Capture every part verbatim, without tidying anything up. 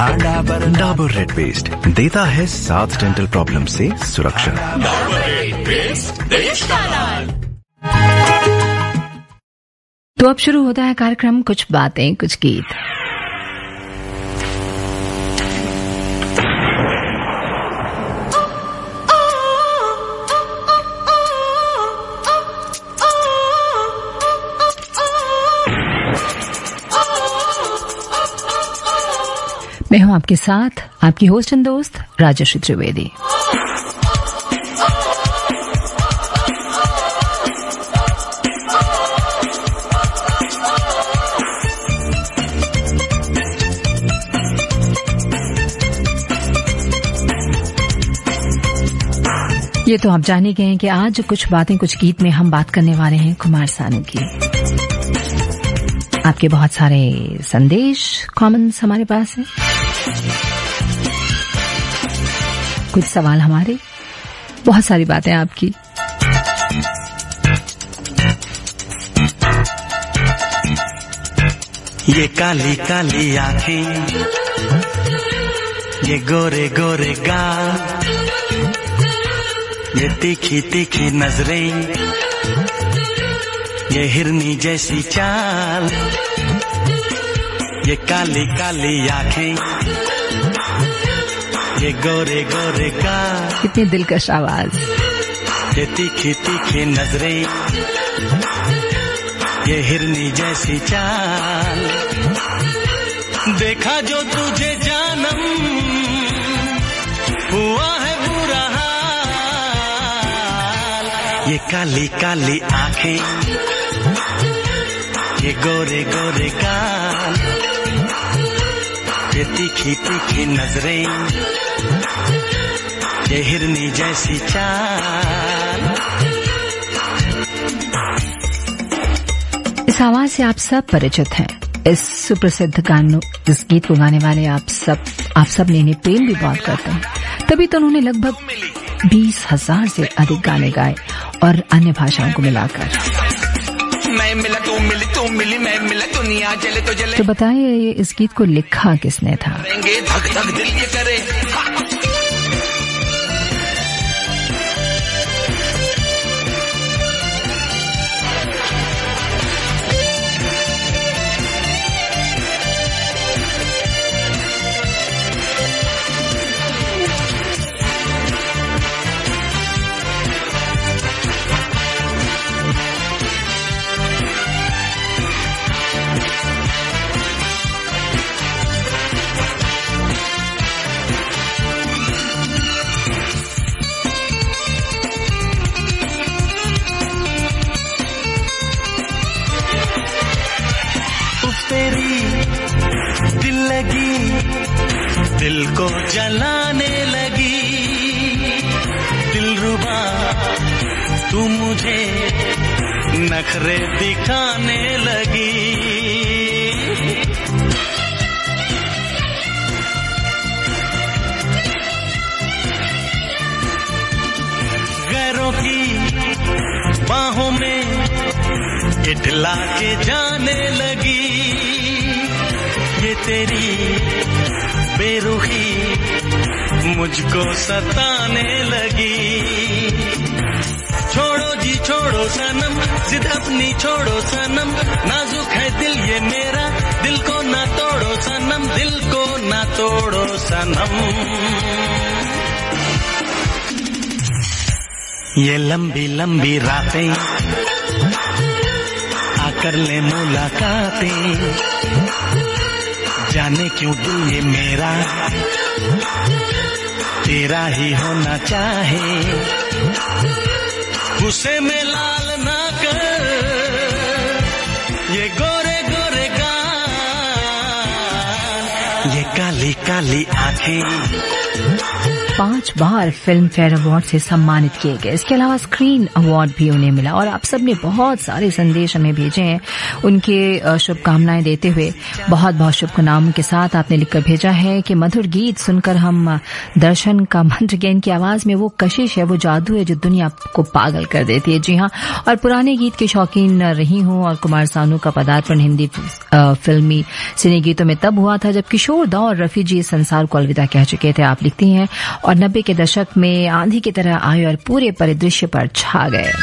Dabur red paste देता है सात डेंटल प्रॉब्लम से सुरक्षा। डाबर रेड पेस्ट, देश का लाल। तो अब शुरू होता है कार्यक्रम कुछ बातें कुछ गीत। मैं हूं आपके साथ आपकी होस्ट एंड दोस्त राजश्री त्रिवेदी। ये तो आप जान ही गए हैं कि आज कुछ बातें कुछ गीत में हम बात करने वाले हैं कुमार सानू की। आपके बहुत सारे संदेश कमेंट्स हमारे पास हैं, कुछ सवाल हमारे, बहुत सारी बातें आपकी। ये काली काली आंखें, ये गोरे गोरे गाल, ये तीखी तीखी नजरें, ये हिरनी जैसी चाल, ये काली काली आंखें, ये गोरे गोरे गाल, कितनी दिलकश आवाज, ये तीखी तीखी नजरें, ये हिरनी जैसी चाल, देखा जो तुझे जानम हुआ है बुरा हाल। ये काली काली आंखें, ये गोरे गोरे गाल, ये तीखी तीखी नजरें, ये हिरनी जैसी चाल। इस आवाज से आप सब परिचित हैं। इस सुप्रसिद्ध गानों, इस गीत को गाने वाले आप सब आप सब ने इन्हें प्रेम भी बहुत करते हैं। तभी तो उन्होंने लगभग बीस हजार से अधिक गाने गाए और अन्य भाषाओं को मिलाकर। मैं मिला तू मिली तू मिली मैं मिला दुनिया जले तो जले। तो बताइए इस गीत को लिखा किसने था? धक धक दिल ये करे। दिल लगी, दिल को जलाने लगी, दिलरुबा तू मुझे नखरे दिखाने लगी। गैरों की बाहों में इठला के जाने लगी, ये तेरी बेरुखी मुझको सताने लगी। छोड़ो जी छोड़ो सनम, जिद अपनी छोड़ो सनम, नाजुक है दिल ये मेरा, दिल को ना तोड़ो सनम, दिल को ना तोड़ो सनम। ये लंबी लंबी रातें आकर ले मुलाकातें, जाने क्यों दिल ये मेरा तेरा ही होना चाहे। गुस्से में लाल ना कर ये गोरे गोरे गाल, ये काली काली आंखें। पांच बार फिल्म फेयर अवार्ड से सम्मानित किए गए। इसके अलावा स्क्रीन अवार्ड भी उन्हें मिला और आप सब ने बहुत सारे संदेश हमें भेजे हैं उनके शुभकामनाएं देते हुए। बहुत बहुत शुभकामनाओं के साथ आपने लिखकर भेजा है कि मधुर गीत सुनकर हम दर्शन का मंत्र के इनकी आवाज में वो कशिश है, वो जादू है जो दुनिया को पागल कर देती है। जी हाँ, और पुराने गीत की शौकीन रही हूँ और कुमार सानू का पदार्पण हिंदी फिल्मी सिने गीतों में तब हुआ था जब किशोर दा और रफी जी संसार को अलविदा कह चुके थे। आप लिखती हैं और नब्बे के दशक में आंधी की तरह आए और पूरे परिदृश्य पर छा गए।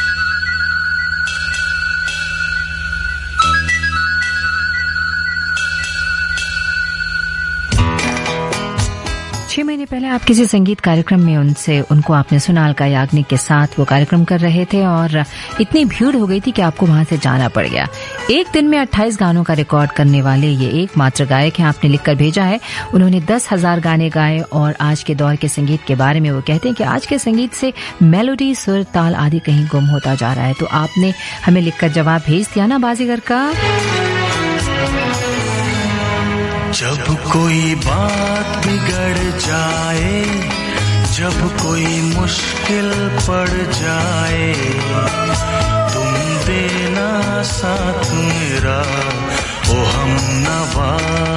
छह महीने पहले आप किसी संगीत कार्यक्रम में उनसे उनको आपने सुना, अलका याग्निक के साथ वो कार्यक्रम कर रहे थे और इतनी भीड़ हो गई थी कि आपको वहां से जाना पड़ गया। एक दिन में अट्ठाईस गानों का रिकॉर्ड करने वाले ये एकमात्र गायक हैं। आपने लिखकर भेजा है उन्होंने दस हजार गाने गाए और आज के दौर के संगीत के बारे में वो कहते हैं कि आज के संगीत से मेलोडी, सुर, ताल आदि कहीं गुम होता जा रहा है। तो आपने हमें लिखकर जवाब भेज दिया ना बाजीगर का। जब कोई बात बिगड़ जाए, जब कोई मुश्किल पड़ जाए, तुम देना साथ मेरा ओ हमनवा।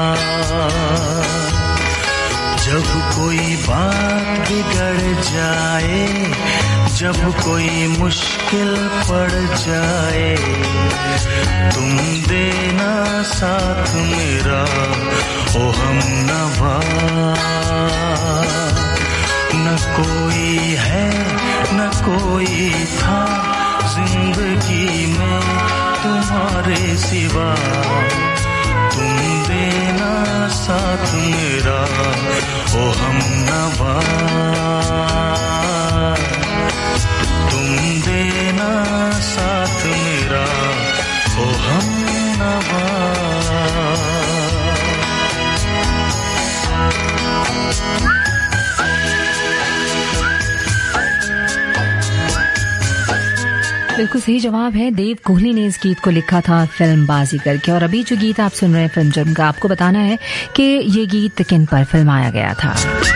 जब कोई बात बिगड़ जाए, जब कोई मुश्किल पड़ जाए, तुम देना साथ मेरा ओ हमनवा। न कोई है न कोई था जिंदगी में तुम्हारे सिवा, तुम देना साथ मेरा ओ हमनवा। तुम देना साथ मेरा ओ हमनवा। बिल्कुल सही जवाब है। देव कोहली ने इस गीत को लिखा था फिल्म बाजीगर के। और अभी जो गीत आप सुन रहे हैं फिल्म जुर्म का, आपको बताना है कि ये गीत किन पर फिल्माया गया था।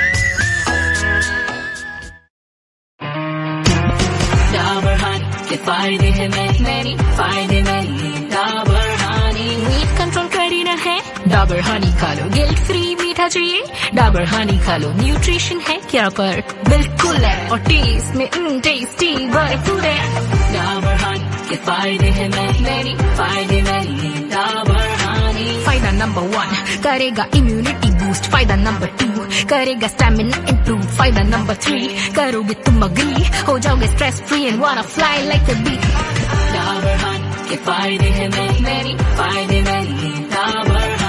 डाबर हानी के फायदे हैं मैनी, फायदे many Dabur honey. Weight control करना है, डाबर हानी खा लो। गिल्ट फ्री मीठा चाहिए, डाबर हानी खा लो। न्यूट्रिशन है क्या पर बिल्कुल है और टेस्ट में टेस्टी भरपूर है। डाबर हानी के फायदे हैं मैनी, फायदे मैनी डाबर हानी। फायदा नंबर वन करेगा इम्यूनिटी बूस्ट, फायदा नंबर टू करेगा स्टैमिना इंप्रूव, फायदा नंबर थ्री करोगे तुम अग्री हो जाओगे stress free and wanna fly like a bee. Dabur honey के फायदे हैं मैनी, फायदे मैनी डाबर हानी।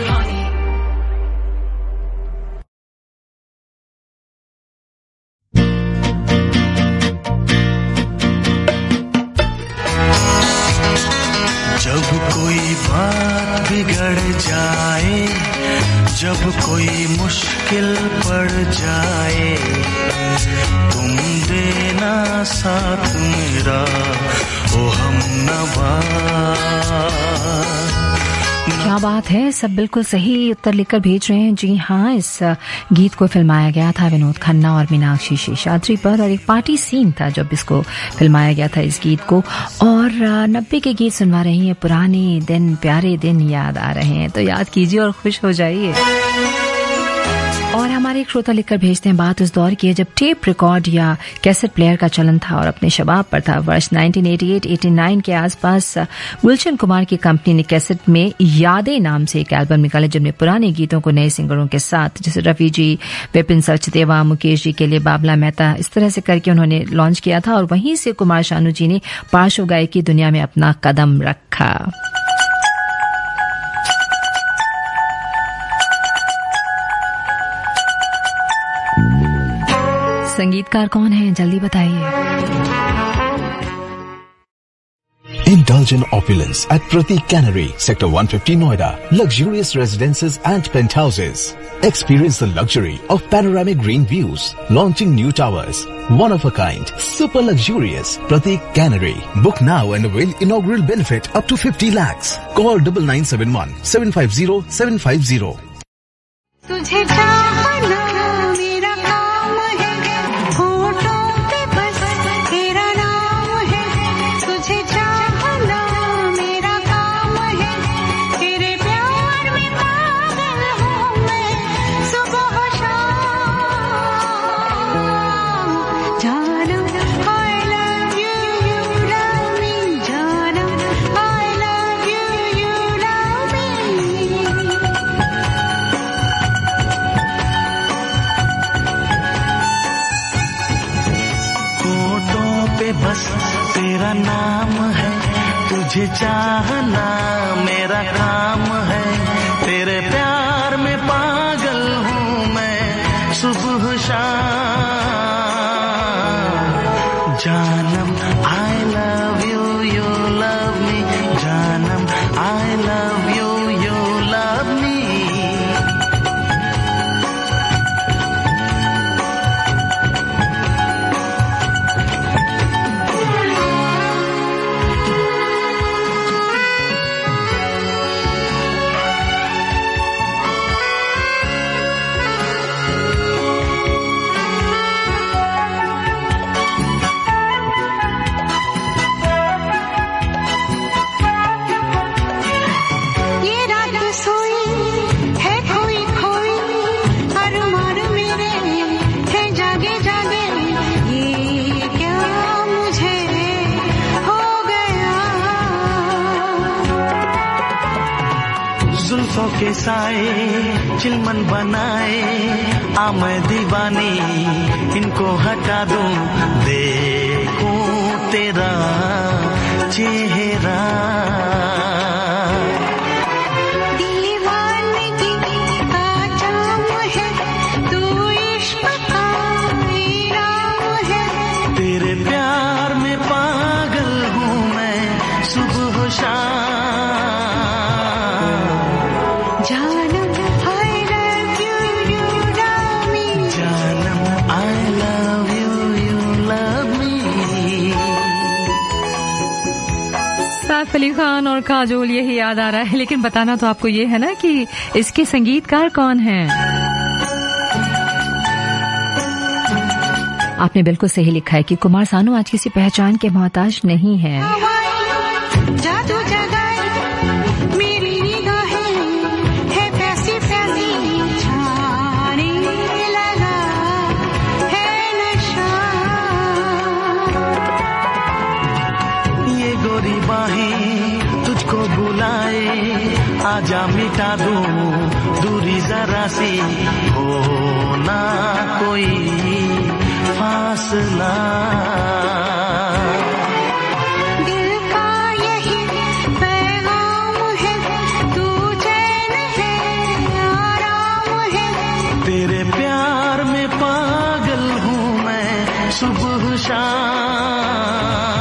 जब कोई बात बिगड़ जाए, जब कोई मुश्किल पड़ जाए, तुम देना साथ मेरा ओ हमनवा। क्या बात है, सब बिल्कुल सही उत्तर लिखकर भेज रहे हैं। जी हाँ, इस गीत को फिल्माया गया था विनोद खन्ना और मीनाक्षी शेषाद्री पर और एक पार्टी सीन था जब इसको फिल्माया गया था इस गीत को। और नब्बे के गीत सुनवा रही हैं, पुराने दिन प्यारे दिन याद आ रहे हैं, तो याद कीजिए और खुश हो जाइए। और हमारे एक श्रोता लिखकर भेजते हैं, बात उस दौर की है जब टेप रिकॉर्ड या कैसेट प्लेयर का चलन था और अपने शबाब पर था। वर्ष nineteen eighty eight eighty nine के आसपास गुलशन कुमार की कंपनी ने कैसेट में यादें नाम से एक एल्बम निकाले जिनमें पुराने गीतों को नए सिंगरों के साथ, जैसे रफी जी, विपिन सचदेवा, मुकेश जी के लिए बाबला मेहता, इस तरह से करके उन्होंने लॉन्च किया था। और वहीं से कुमार शानू जी ने पार्श्व गायकी दुनिया में अपना कदम रखा। संगीतकार कौन है, जल्दी बताइए। Indulge in opulence at Pratik Cannery, Sector one fifty Noida. Luxurious residences and penthouses. Experience the luxury of panoramic green views. Launching new towers. One of a kind. Super luxurious. Pratik Cannery. Book now and avail inaugural benefit up to fifty lakhs. Call nine nine seven one seven five zero seven five zero. तुझे चाहना मेरा काम तुझे चाहना मेरा काम है, तेरे प्यार में पागल हूँ मैं सुबह शाम। जानम I love you, you love me, जानम I love you, you love me। जुल्फों के साए चिलमन बनाए, आ मैं दीवानी इनको हटा दूं, देखूं तेरा चेहरा। दीवानगी का जाम है, तू इश्क का इनाम है, तेरे प्यार में पागल हूँ मैं सुबह शाम। जानम I love you, you love me, जानम I love you, you love me। Saif Ali Khan और काजोल, यही याद आ रहा है, लेकिन बताना तो आपको ये है ना कि इसके संगीतकार कौन हैं। आपने बिल्कुल सही लिखा है कि कुमार सानू आज किसी पहचान के मोहताज नहीं है। जादू जगाए मेरी निगाहें, है प्यासी प्यासी छाने लगा है नशा। ये गोरी बाहें तुझको बुलाए, आजा मिटा दूं दूरी जरा सी, हो ना कोई फासला। दिल का यही पैगाम है, तू चैन है आराम है, तेरे प्यार में पागल हूँ मैं सुबह शाम।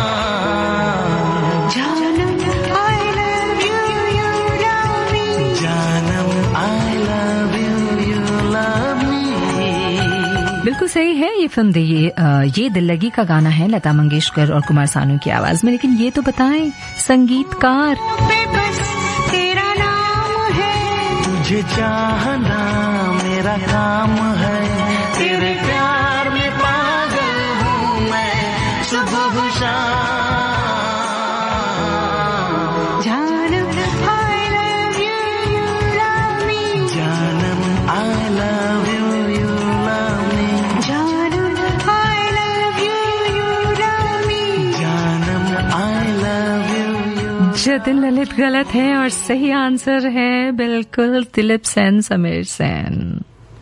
जानम I love you, you love me, जानम I love you, you love me। बिल्कुल सही है। ये फिल्म दे ये, आ, ये दिल लगी का गाना है, लता मंगेशकर और कुमार सानू की आवाज में। लेकिन ये तो बताएं संगीतकार। पे बस तेरा नाम है, तुझे चाहना मेरा काम है, तेरे प्यार में पागल हूँ मैं सुबह शाम। जानम I love you, you love me, जानम I love you, you love me, जानम I love you, you love me। जानम I love you, you। Jatin Lalit गलत है और सही आंसर है बिल्कुल दिलीप सेन, समीर सेन।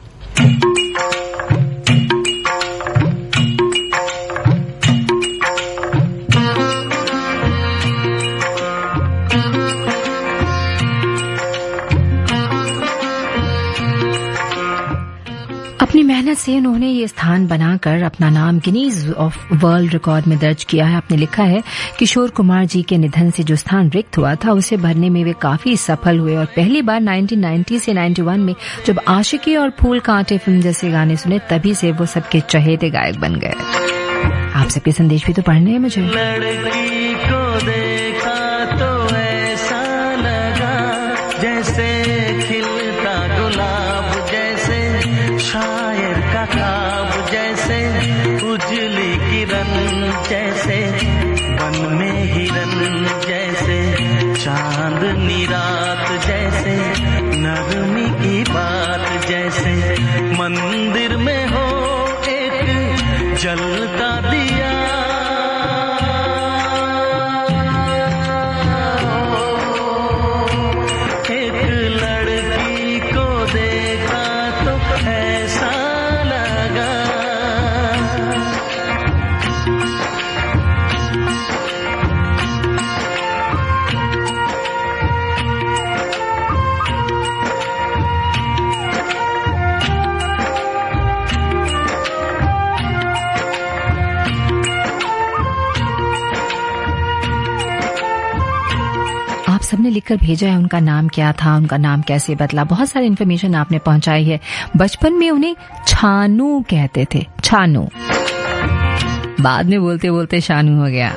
अपनी मेहनत से उन्होंने ये स्थान बनाकर अपना नाम गिनीज ऑफ वर्ल्ड रिकॉर्ड में दर्ज किया है। आपने लिखा है किशोर कुमार जी के निधन से जो स्थान रिक्त हुआ था उसे भरने में वे काफी सफल हुए और पहली बार नाइनटीन नाइंटी से इक्यानवे में जब आशिकी और फूल कांटे फिल्म जैसे गाने सुने तभी से वो सबके चहेते गायक बन गए। आप सबके संदेश भी तो पढ़ने हैं मुझे। लड़की को देखा तो ऐसा लगा जैसे खिलता गुलाब, जैसे शायर का ख्वाब, जैसे उजली किरण, जैसे वन में हिरन, जैसे चांदनी रात, जैसे नरमी की बात, जैसे मंदिर में हो एक जलता दिया। एक लड़की को देखा तो ऐसा लगा लिखकर भेजा है उनका नाम क्या था, उनका नाम कैसे बदला, बहुत सारी इन्फॉर्मेशन आपने पहुंचाई है। बचपन में उन्हें छानू कहते थे, छानू, बाद में बोलते बोलते शानू हो गया।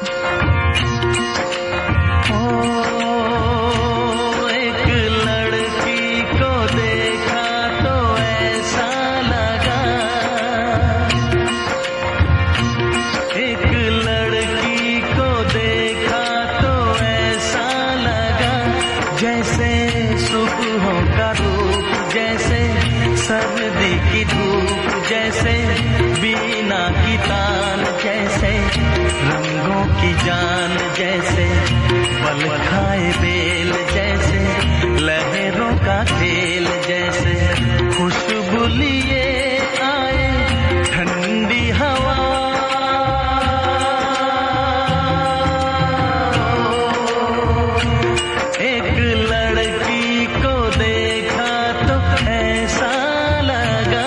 जान जैसे बल खाए बेल जैसे लहरों का खेल जैसे खुशबू लिए आए ठंडी हवा एक लड़की को देखा तो ऐसा लगा।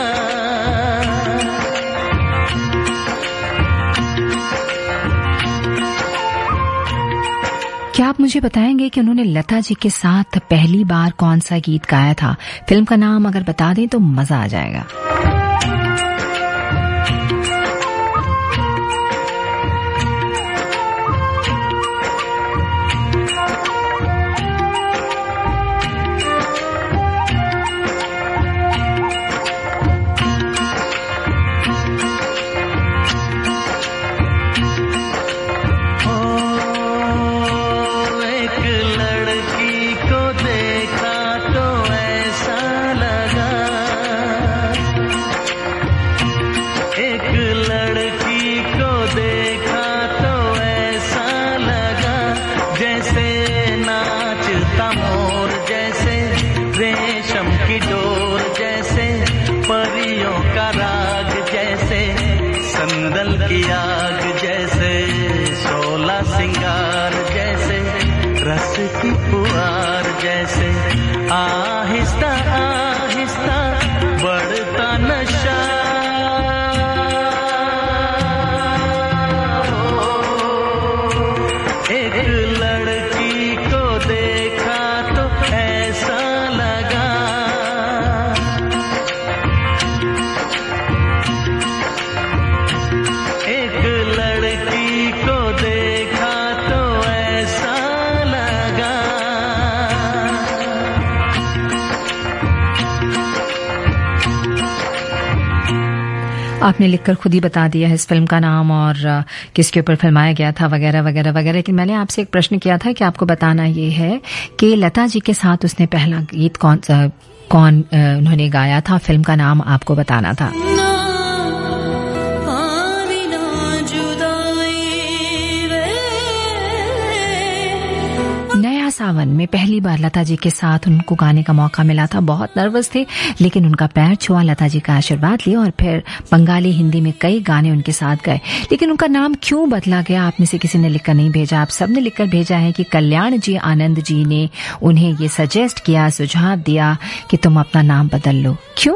क्या आप मुझे बताएंगे कि उन्होंने लता जी के साथ पहली बार कौन सा गीत गाया था? फिल्म का नाम अगर बता दें तो मजा आ जाएगा। आहिस्ता आहिस्ता बढ़ता नशा एक लड़की को देखा तो ऐसा लगा एक लड़की को देखा तो ऐसा लगा। आपने लिखकर खुद ही बता दिया है इस फिल्म का नाम और किसके ऊपर फिल्माया गया था वगैरह वगैरह वगैरह, लेकिन मैंने आपसे एक प्रश्न किया था कि आपको बताना ये है कि लता जी के साथ उसने पहला गीत कौन कौन उन्होंने गाया था, फिल्म का नाम आपको बताना था। नया सावन में पहली बार लता जी के साथ उनको गाने का मौका मिला था। बहुत नर्वस थे लेकिन उनका पैर छुआ, लता जी का आशीर्वाद लिया और फिर बंगाली हिंदी में कई गाने उनके साथ गए। लेकिन उनका नाम क्यों बदला गया, आप में से किसी ने लिखकर नहीं भेजा, आप सबने लिखकर भेजा है कि कल्याण जी आनंद जी ने उन्हें ये सजेस्ट किया, सुझाव दिया कि तुम अपना नाम बदल लो। क्यों?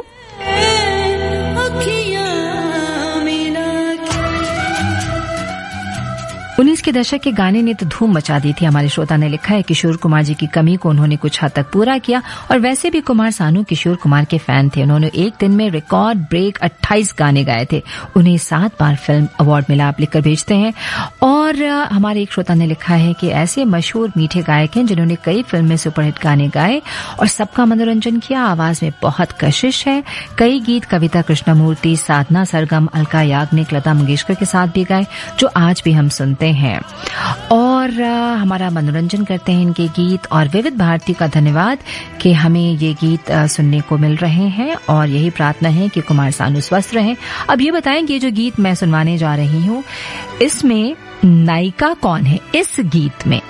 उन्नीस के दशक के गाने ने तो धूम मचा दी थी। हमारे श्रोता ने लिखा है किशोर कुमार जी की कमी को उन्होंने कुछ हद तक पूरा किया और वैसे भी कुमार सानू किशोर कुमार के फैन थे। उन्होंने एक दिन में रिकॉर्ड ब्रेक अट्ठाईस गाने गाए थे। उन्हें सात बार फिल्म अवार्ड मिला। आप लिखकर भेजते हैं। और हमारे एक श्रोता ने लिखा है कि ऐसे मशहूर मीठे गायक हैं जिन्होंने कई फिल्म में सुपरहिट गाने गाए और सबका मनोरंजन किया। आवाज में बहुत कशिश है। कई गीत कविता कृष्णमूर्ति, साधना सरगम, अलका याग्निक, लता मंगेशकर के साथ भी गाए जो आज भी हम सुनते हैं और आ, हमारा मनोरंजन करते हैं इनके गीत। और विविध भारती का धन्यवाद कि हमें ये गीत आ, सुनने को मिल रहे हैं और यही प्रार्थना है कि कुमार सानू स्वस्थ रहें। अब ये बताएंगे जो गीत मैं सुनवाने जा रही हूँ इसमें नायिका कौन है इस गीत में?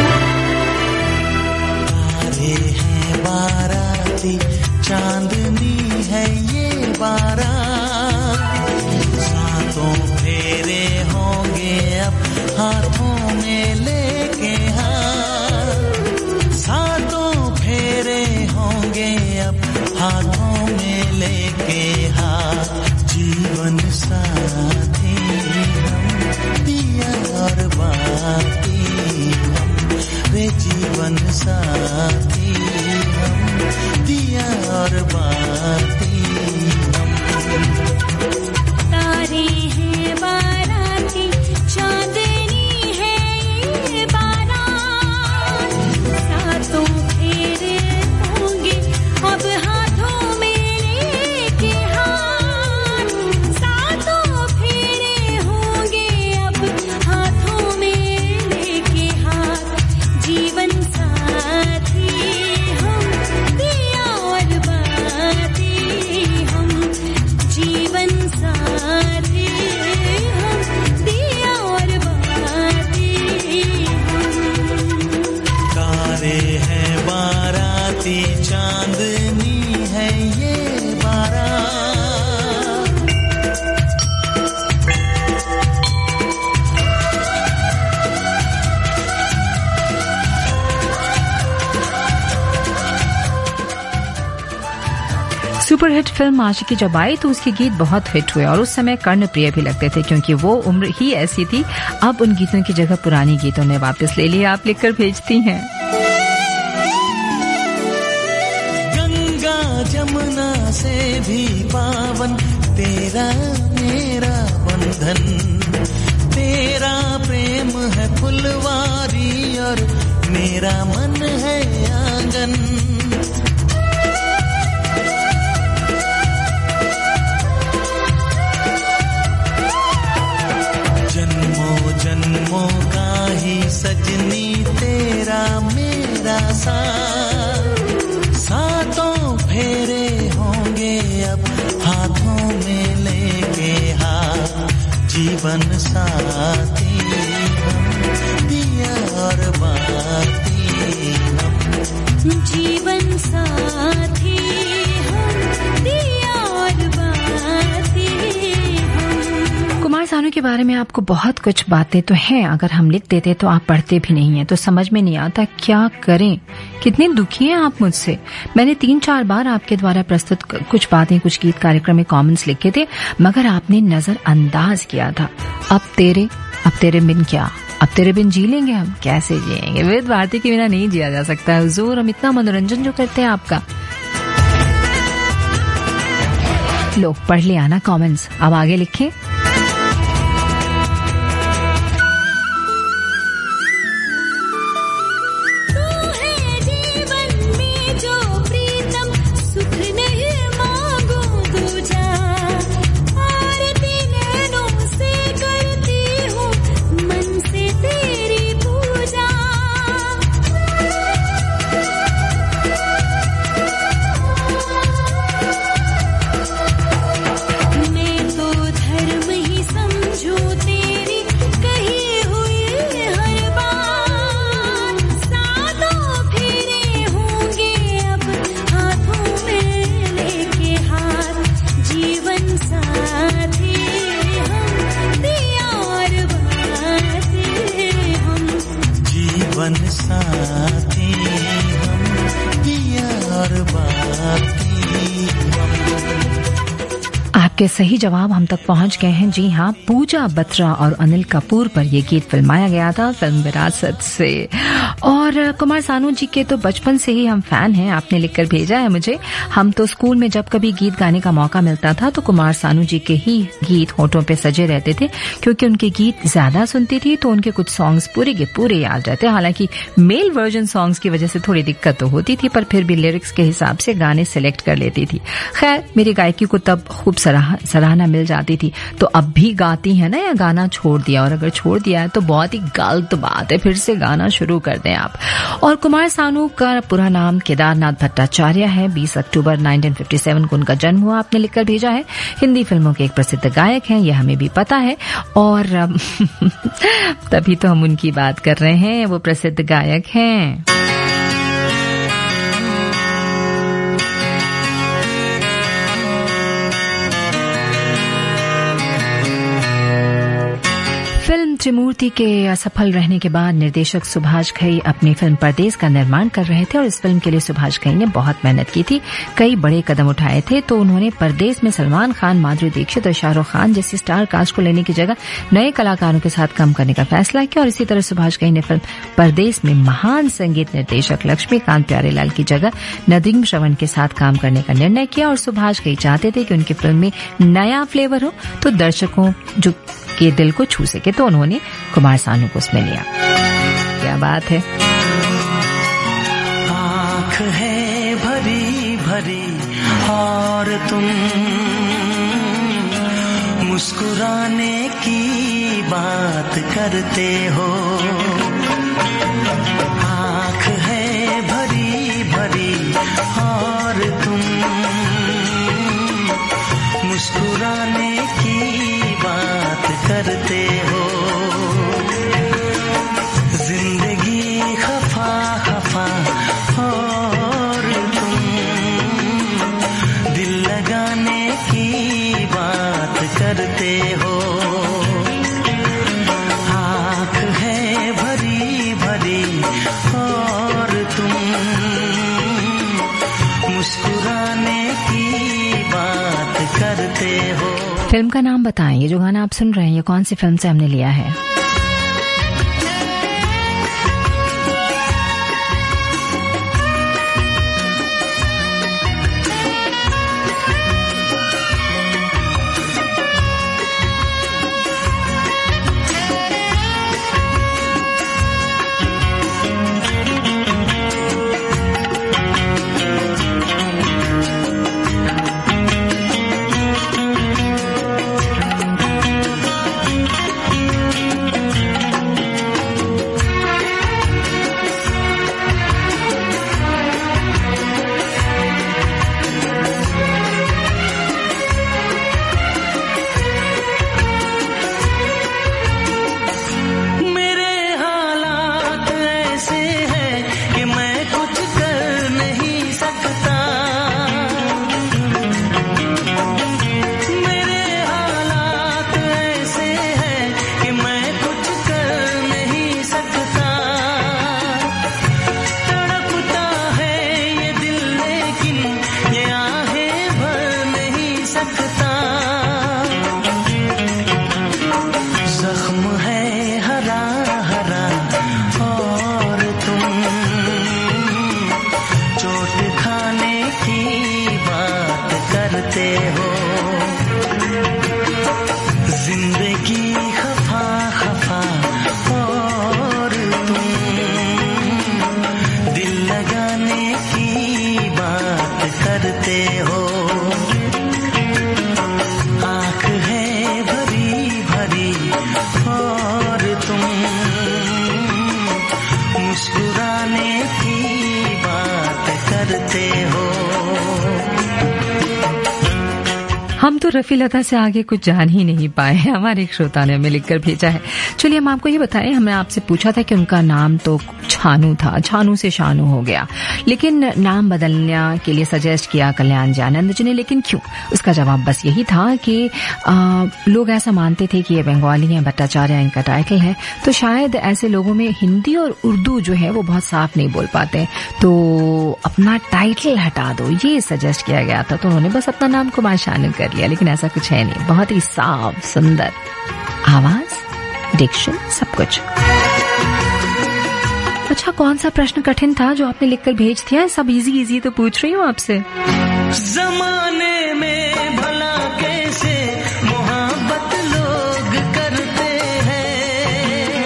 तारे हैं बाराती, चांदनी है ये बारात, सातों फेरे होंगे अब हाथों में लेके हाथ, सातों फेरे होंगे अब हाथों में लेके हाथ, जीवन साथी हम पिया और बाती हम वे जीवन जीवन साथी हम, दिया और बाती हम। तारे हैं बाराती, चांदनी है ये बारात, सातों फेरे होंगे अब हाथों में लेके हाथ, सातों फेरे होंगे अब हाथों में लेके हाथ, जीवन साथी हम, दिया और बाती हम, जीवन साथी हम, दिया और बाती हम। तारे हैं बाराती, चांदनी है ये बारात। सुपरहिट फिल्म आशिकी जब आई तो उसके गीत बहुत हिट हुए और उस समय कर्णप्रिय भी लगते थे क्योंकि वो उम्र ही ऐसी थी। अब उन गीतों की जगह पुरानी गीतों ने वापस ले लिया। आप लिखकर भेजती हैं। गंगा जमुना से भी पावन तेरा मेरा बंधन, तेरा प्रेम है फुलवारी और मेरा मन है आंगन। जन्मों जन्मों का ही सजनी तेरा मेरा साथ, सातों फेरे होंगे अब हाथों में लेके हाथ, जीवन साथी हम, दिया और बाती हम, जीवन साथी हम, दिया और बाती हम। कुमार सानू के बारे में आपको बहुत कुछ बातें तो हैं, अगर हम लिख देते तो आप पढ़ते भी नहीं हैं, तो समझ में नहीं आता क्या करें। कितने दुखी हैं आप मुझसे। मैंने तीन चार बार आपके द्वारा प्रस्तुत कुछ बातें, कुछ गीत कार्यक्रम में कमेंट्स लिखे थे, मगर आपने नजरअंदाज किया था। अब तेरे अब तेरे बिन क्या, अब तेरे बिन जी लेंगे हम, कैसे जिएंगे। विद भारती के बिना नहीं जिया जा सकता। हुजूर, हम इतना मनोरंजन जो करते हैं आपका। लोग पढ़ लिया ना कमेंट्स, अब आगे लिखें। आपके सही जवाब हम तक पहुंच गए हैं। जी हाँ, पूजा बत्रा और अनिल कपूर पर यह गीत फिल्माया गया था फिल्म विरासत से। और कुमार सानू जी के तो बचपन से ही हम फैन हैं। आपने लिखकर भेजा है मुझे। हम तो स्कूल में जब कभी गीत गाने का मौका मिलता था तो कुमार सानू जी के ही गीत होठों पे सजे रहते थे, क्योंकि उनके गीत ज्यादा सुनती थी तो उनके कुछ सॉन्ग्स पूरे के पूरे याद रहते। हालांकि मेल वर्जन सॉन्ग्स की वजह से थोड़ी दिक्कत तो होती थी, पर फिर भी लिरिक्स के हिसाब से गाने सिलेक्ट कर लेती थी। खैर, मेरी गायकी को तब खूब सराहना मिल जाती थी। तो अब भी गाती है ना, या गाना छोड़ दिया? और अगर छोड़ दिया है तो बहुत ही गलत बात है, फिर से गाना शुरू कर दें आप। और कुमार सानू का पूरा नाम केदारनाथ भट्टाचार्य है। बीस अक्टूबर उन्नीस सौ सत्तावन को उनका जन्म हुआ। आपने लिखकर भेजा है। हिंदी फिल्मों के एक प्रसिद्ध गायक हैं, यह हमें भी पता है। और तभी तो हम उनकी बात कर रहे हैं, वो प्रसिद्ध गायक हैं। फिल्म त्रिमूर्ति के असफल रहने के बाद निर्देशक सुभाष घई अपनी फिल्म परदेस का निर्माण कर रहे थे और इस फिल्म के लिए सुभाष घई ने बहुत मेहनत की थी, कई बड़े कदम उठाए थे। तो उन्होंने परदेस में सलमान खान, माधुरी दीक्षित और शाहरुख खान जैसी स्टार कास्ट को लेने की जगह नए कलाकारों के साथ काम करने का फैसला किया और इसी तरह सुभाष घई ने फिल्म परदेस में महान संगीत निर्देशक लक्ष्मीकांत प्यारेलाल की जगह नदीम श्रवण के साथ काम करने का निर्णय किया। और सुभाष घई चाहते थे कि उनकी फिल्म में नया फ्लेवर हो तो दर्शकों जो के दिल को छू सके, तो उन्होंने कुमार सानू को उसमें लिया। क्या बात है। आँख है भरी भरी और तुम मुस्कुराने की बात करते हो। आँख है भरी भरी और तुम मुस्कुराने की बात करते हो। जिंदगी खफा खफा और तुम दिल लगाने की बात करते हो। आँख है भरी भरी और तुम मुस्कुराने की बात करते हो। फिल्म का नाम बताएं, ये जो गाना आप सुन रहे हैं ये कौन सी फिल्म से हमने लिया है? हम तो रफी लता से आगे कुछ जान ही नहीं पाए हैं, हमारे एक श्रोता ने हमें लिखकर भेजा है। चलिए हम आपको ये बताएं, हमने आपसे पूछा था कि उनका नाम तो छानू था, छानू से शानू हो गया, लेकिन नाम बदलने के लिए सजेस्ट किया कल्याण जी आनंद जी ने, लेकिन क्यों? उसका जवाब बस यही था कि आ, लोग ऐसा मानते थे कि ये बंगाली हैं, भट्टाचार्य इनका टाइटल है, तो शायद ऐसे लोगों में हिंदी और उर्दू जो है वो बहुत साफ नहीं बोल पाते, तो अपना टाइटल हटा दो, ये सजेस्ट किया गया था। तो उन्होंने बस अपना नाम कुमार शानू कर लिया, लेकिन ऐसा कुछ है नहीं। बहुत ही साफ सुंदर आवाज, डिक्शन, सब कुछ। अच्छा, कौन सा प्रश्न कठिन था जो आपने लिखकर भेज दिया? सब इजी इजी तो पूछ रही हूँ आपसे। जमाने में भला कैसे मोहब्बत लोग करते हैं,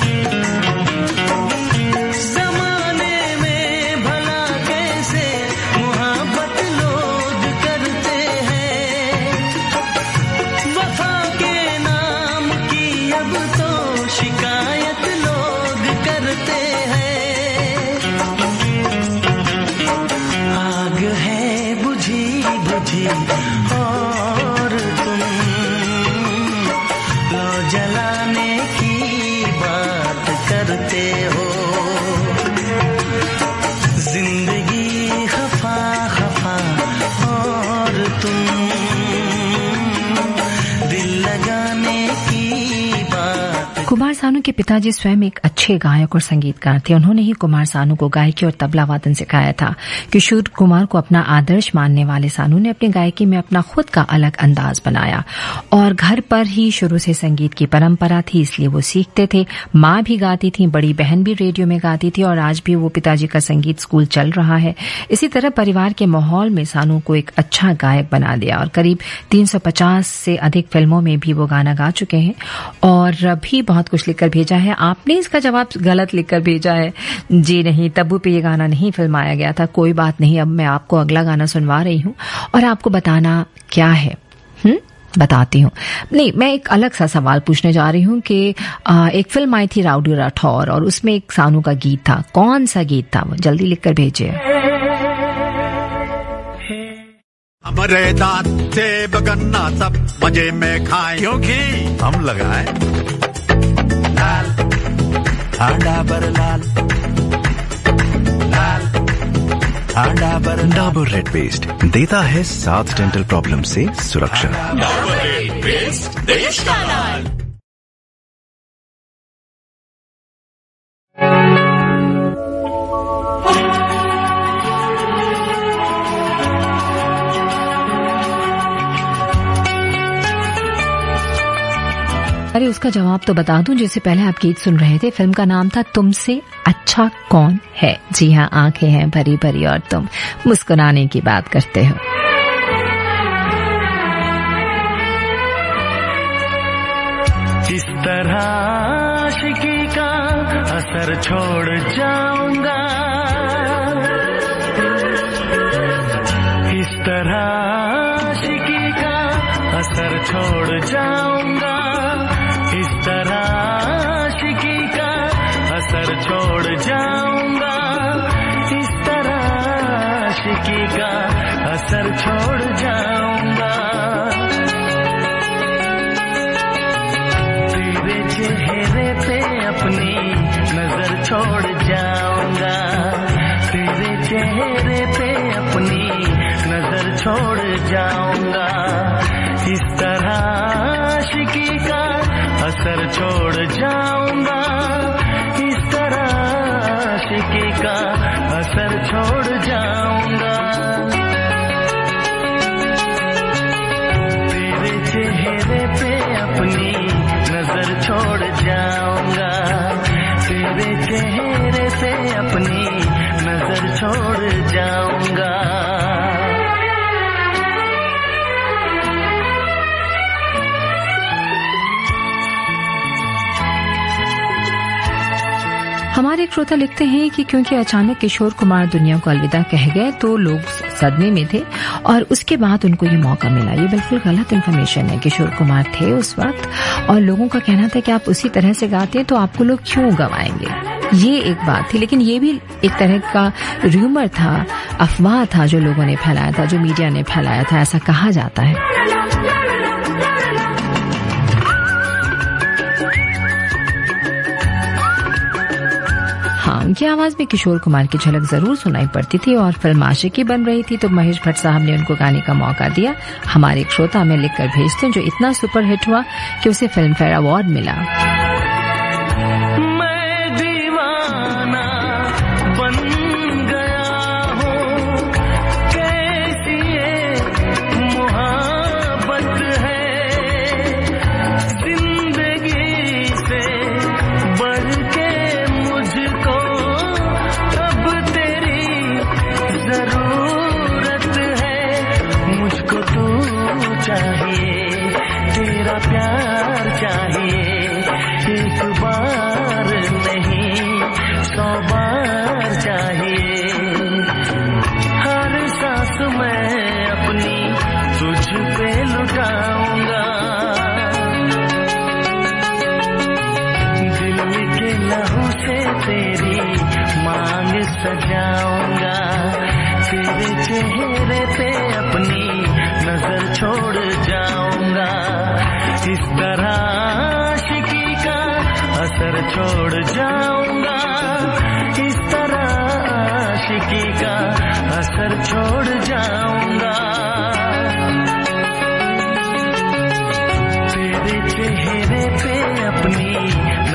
जमाने में भला कैसे मोहब्बत लोग करते हैं, वफा के नाम की अब तो शिकायत लोग करते हैं। आग है बुझी बुझी और तुम लो जलाने की बात करते हो, जिंदगी खफा खफा और तुम दिल लगाने की बात। कुमार सानू के पिताजी स्वयं एक अच्छे गायक और संगीतकार थे। उन्होंने ही कुमार सानू को गायकी और तबला वादन सिखाया था। किशोर कुमार को अपना आदर्श मानने वाले सानू ने अपनी गायकी में अपना खुद का अलग अंदाज बनाया और घर पर ही शुरू से संगीत की परंपरा थी, इसलिए वो सीखते थे। माँ भी गाती थी, बड़ी बहन भी रेडियो में गाती थी और आज भी वो पिताजी का संगीत स्कूल चल रहा है। इसी तरह परिवार के माहौल में सानू को एक अच्छा गायक बना दिया और करीब तीन सौ पचास से अधिक फिल्मों में भी वो गाना गा चुके हैं और भी बहुत कुछ लिखकर भेजा है। आपने इसका जवाब गलत लिखकर भेजा है। जी नहीं, तब्बू पे ये गाना नहीं फिल्माया गया था। कोई बात नहीं, अब मैं आपको अगला गाना सुनवा रही हूँ और आपको बताना क्या है। हम्म बताती हूँ। नहीं, मैं एक अलग सा सवाल पूछने जा रही हूँ कि एक फिल्म आई थी राउडी राठौर और उसमें एक सानू का गीत था। कौन सा गीत था वो? जल्दी लिखकर भेजिए। हमारे दांत से बगन्ना सब मजे में खाएं क्योंकि हम लगाएं लाल डाबर लाल लाल डाबर डाबर रेड पेस्ट देता है सात डेंटल प्रॉब्लम से सुरक्षा। डाबर रेड पेस्ट देश का लाल। अरे उसका जवाब तो बता दूं, जिससे पहले आप गीत सुन रहे थे। फिल्म का नाम था तुमसे अच्छा कौन है। जी हाँ, आंखें हैं भरी भरी और तुम मुस्कुराने की बात करते हो। इस तरह आशिकी का असर छोड़ जाऊंगा, इस तरह आशिकी का असर छोड़ जाऊंगा, इस तरह आशिकी का असर छोड़ जाऊंगा, इस तरह आशिकी का असर छोड़ जाऊंगा। तेरे चेहरे पे अपनी नजर छोड़ जाऊंगा, तेरे चेहरे पे अपनी नजर छोड़ जाऊंगा, इस तरह आशिकी का असर छोड़ जाऊंगा, इस तरह आशिकी का असर छोड़ जाऊंगा। तेरे चेहरे पे अपनी नजर छोड़ जाऊंगा, तेरे चेहरे पे अपनी नजर छोड़ जाऊंगा। हमारे एक श्रोता लिखते हैं कि क्योंकि अचानक किशोर कुमार दुनिया को अलविदा कह गए तो लोग सदमे में थे और उसके बाद उनको ये मौका मिला। ये बिल्कुल गलत इन्फॉर्मेशन है। किशोर कुमार थे उस वक्त और लोगों का कहना था कि आप उसी तरह से गाते हैं तो आपको लोग क्यों गवाएंगे। ये एक बात थी, लेकिन ये भी एक तरह का र्यूमर था, अफवाह था जो लोगों ने फैलाया था, जो मीडिया ने फैलाया था। ऐसा कहा जाता है। हाँ, उनकी आवाज में किशोर कुमार की झलक जरूर सुनाई पड़ती थी और फिल्म आशिकी बन रही थी तो महेश भट्ट साहब ने उनको गाने का मौका दिया। हमारे एक श्रोता हमें लिखकर भेजते हैं जो इतना सुपर हिट हुआ कि उसे फिल्म फेयर अवार्ड मिला। मैं दीवाना बन गया हूँ, कैसी ये मोहब्बत है, जिंदगी से बढ़ के मुझको अब तेरी जरूरत है, मुझको तू चाहिए, तेरा प्यार चाहिए, एक बार नहीं सौ बार चाहिए, हर सांस मैं अपनी तुझ पे लुटाऊंगा, दिल के लहू से तेरी मांग सजाऊंगा, तेरे चेहरे पे अपनी नजर छोड़ जाऊंगा, इस तरह आशिकी का असर छोड़ जाऊंगा, इस तरह आशिकी का असर छोड़ जाऊंगा। तेरे चेहरे पे अपनी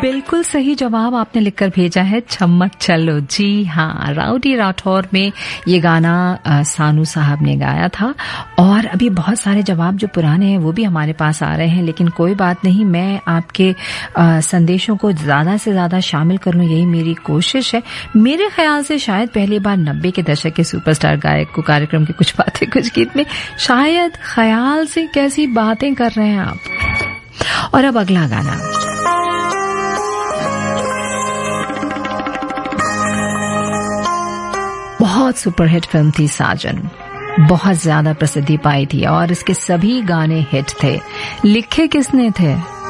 बिल्कुल सही जवाब आपने लिखकर भेजा है, चम्मक चलो। जी हाँ, राउडी राठौर में ये गाना आ, सानू साहब ने गाया था। और अभी बहुत सारे जवाब जो पुराने हैं वो भी हमारे पास आ रहे हैं, लेकिन कोई बात नहीं, मैं आपके आ, संदेशों को ज्यादा से ज्यादा शामिल करूं, यही मेरी कोशिश है। मेरे ख्याल से शायद पहली बार नब्बे के दशक के सुपरस्टार गायक को कार्यक्रम की कुछ बातें कुछ गीत में शायद ख्याल से कैसी बातें कर रहे हैं आप। और अब अगला गाना, बहुत सुपरहिट फिल्म थी साजन, बहुत ज्यादा प्रसिद्धि पाई थी और इसके सभी गाने हिट थे। लिखे किसने थे?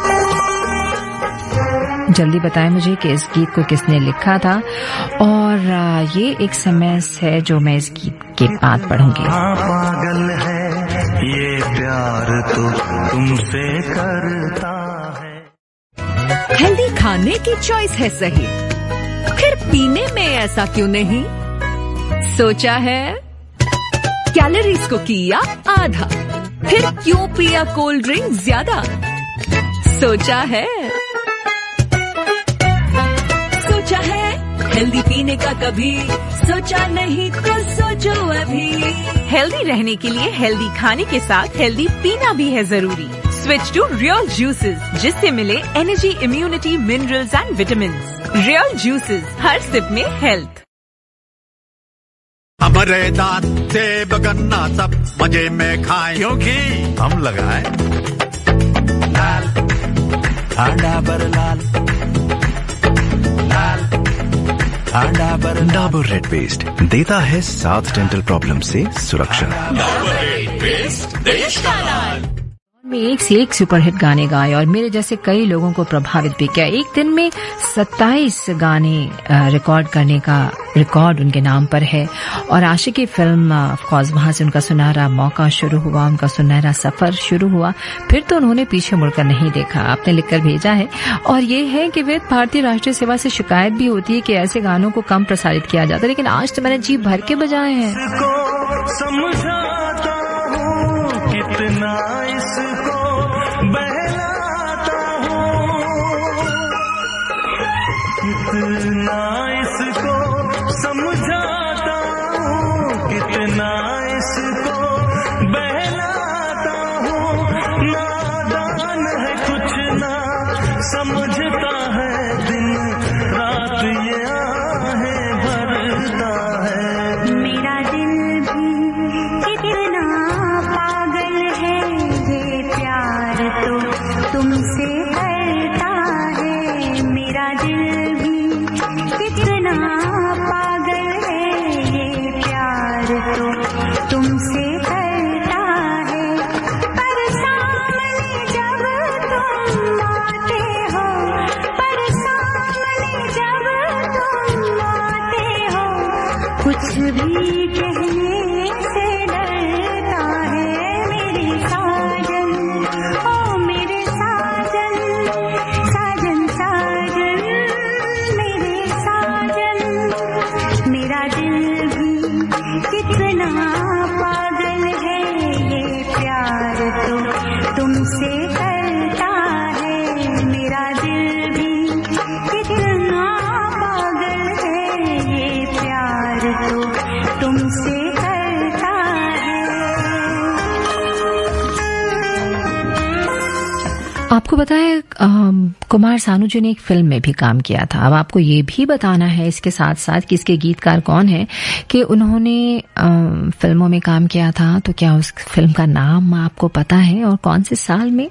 जल्दी बताएं मुझे कि इस गीत को किसने लिखा था। और ये एक एसएमएस है जो मैं इस गीत के बाद पढ़ूंगी। पागल है ये प्यार तो तुमसे करता है। हेल्दी खाने की चॉइस है सही, फिर पीने में ऐसा क्यों नहीं? सोचा है कैलोरीज को किया आधा, फिर क्यों पिया कोल्ड ड्रिंक ज्यादा? सोचा है सोचा है हेल्दी पीने का कभी सोचा नहीं तो सोचो अभी। हेल्दी रहने के लिए हेल्दी खाने के साथ हेल्दी पीना भी है जरूरी। स्विच टू रियल जूसेस, जिससे मिले energy, immunity, minerals and vitamin. Real juices, हर सिप में हेल्थ। हमारे दांत से बगन्ना सब मजे में खाएं, क्योंकि हम लगाए लाल डाबर लाल लाल डाबर। डाबर रेड पेस्ट देता है सात डेंटल प्रॉब्लम से सुरक्षा। डाबर रेड पेस्ट देश का लाल। में एक से एक सुपरहिट गाने गाए और मेरे जैसे कई लोगों को प्रभावित भी किया। एक दिन में सत्ताईस गाने रिकॉर्ड करने का रिकॉर्ड उनके नाम पर है। और आशिकी फिल्म ऑफ कोर्स वहां से उनका सुनहरा मौका शुरू हुआ, उनका सुनहरा सफर शुरू हुआ। फिर तो उन्होंने पीछे मुड़कर नहीं देखा। आपने लिखकर भेजा है और ये है कि वे भारतीय राष्ट्रीय सेवा से शिकायत भी होती है कि ऐसे गानों को कम प्रसारित किया जाता है, लेकिन आज तो मैंने जी भर के बजाए हैं। कितना इसको बहलाता हूँ, कितना इसको समझाता हूँ, कितना इसको बहलाता हूँ। नादान है कुछ ना समझता है, दिन रात ये आहें भरता है। मेरा दिल भी कितना पागल है, ये प्यार तो तुमसे करता है। मेरा दिल भी कितना पागल है, ये प्यार तो तुमसे करता है। पर सामने जब तुम आते हो, पर सामने जब तुम आते हो, कुछ भी कहने से डरता है। मेरे साजन, ओ मेरे साजन, साजन साजन, मेरे साजन। मेरा दिल भी कितना पागल है, ये प्यार तो तुमसे करता है। मेरा दिल भी कितना पागल है, ये प्यार तो तुमसे करता है। आपको बताया कुमार सानू जी ने एक फिल्म में भी काम किया था। अब आपको ये भी बताना है इसके साथ साथ कि इसके गीतकार कौन है, कि उन्होंने आ, फिल्मों में काम किया था। तो क्या उस फिल्म का नाम आपको पता है और कौन से साल में?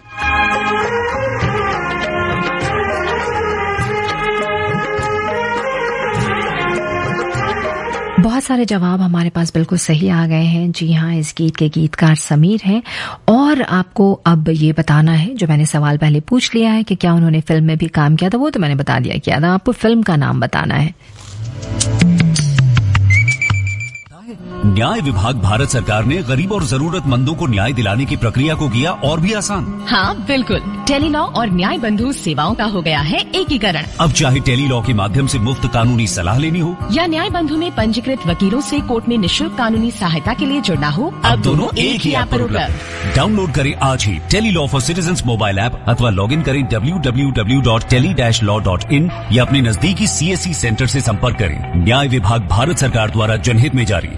बहुत सारे जवाब हमारे पास बिल्कुल सही आ गए हैं। जी हाँ, इस गीत के गीतकार समीर हैं। और आपको अब ये बताना है, जो मैंने सवाल पहले पूछ लिया है कि क्या उन्होंने फिल्म में भी काम किया था, वो तो मैंने बता दिया क्या था। आपको फिल्म का नाम बताना है। न्याय विभाग भारत सरकार ने गरीब और जरूरतमंदों को न्याय दिलाने की प्रक्रिया को किया और भी आसान। हाँ बिल्कुल, टेली लॉ और न्याय बंधु सेवाओं का हो गया है एकीकरण। अब चाहे टेली लॉ के माध्यम से मुफ्त कानूनी सलाह लेनी हो या न्याय बंधु में पंजीकृत वकीलों से कोर्ट में निःशुल्क कानूनी सहायता के लिए जुड़ना हो, अब दोनों एक ही ऐप पर उपलब्ध। डाउनलोड करें आज ही tele law for citizen mobile app अथवा लॉग इन करें W W W dot tele dash law dot in या अपने नजदीकी सीएससी सेंटर से संपर्क करें। न्याय विभाग भारत सरकार द्वारा जनहित में जारी।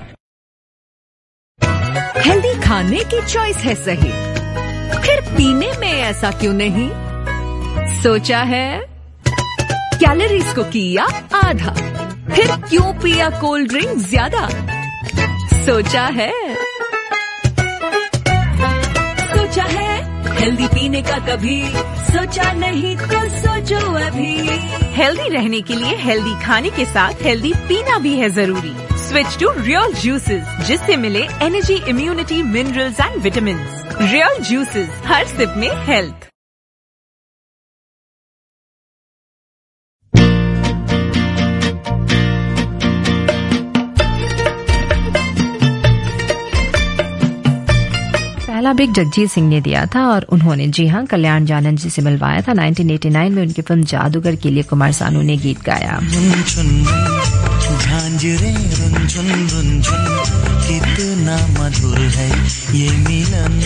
हेल्दी खाने की चॉइस है सही, फिर पीने में ऐसा क्यों नहीं? सोचा है कैलोरीज को किया आधा, फिर क्यों पिया कोल्ड ड्रिंक ज्यादा? सोचा है सोचा है हेल्दी पीने का कभी सोचा नहीं तो सोचो अभी। हेल्दी रहने के लिए हेल्दी खाने के साथ हेल्दी पीना भी है जरूरी। स्विच टू रियल जूसेस, जिससे मिले energy, immunity, minerals and vitamin. Real juices, हर सिप में हेल्थ। पहला ब्रेक जगजीत सिंह ने दिया था और उन्होंने जी हां कल्याण जानन जी से मिलवाया था। नाइनटीन एटी नाइन में उनकी फिल्म जादूगर के लिए कुमार सानू ने गीत गाया। झांझरे रुंझुन रुंझुन कितना मधुर है ये मिलन।